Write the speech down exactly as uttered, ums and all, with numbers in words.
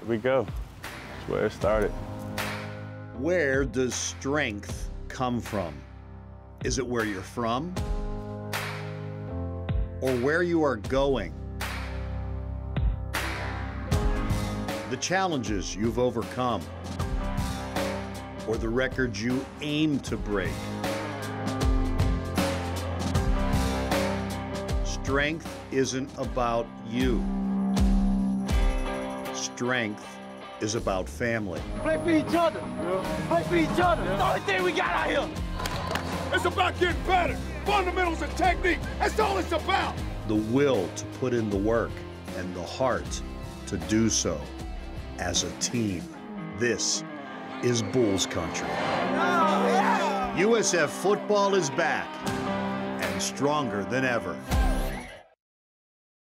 we go. That's where it started. Where does strength come from? Is it where you're from? Or where you are going? The challenges you've overcome? Or the records you aim to break? Strength isn't about you. Strength is about family. Play for each other. Yeah. Play for each other. Yeah. That's the only thing we got out here. It's about getting better. Fundamentals and technique. That's all it's about. The will to put in the work and the heart to do so as a team. This is Bulls country. Oh, yeah. U S F football is back and stronger than ever.